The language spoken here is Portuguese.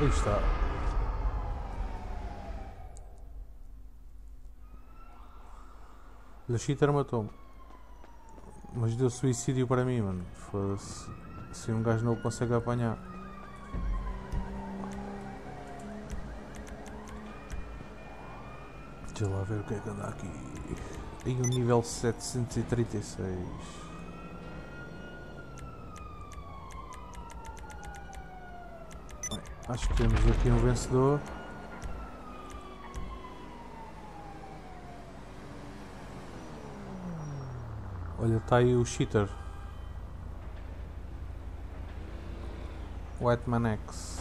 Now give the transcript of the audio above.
Aí está. O cheater matou-me. Mas deu suicídio para mim, mano. Foda-se. Se um gajo não o consegue apanhar. Deixa lá ver o que é que anda aqui. Aí o nível 736. Bem, acho que temos aqui um vencedor. Olha, está aí o cheater. Whiteman X.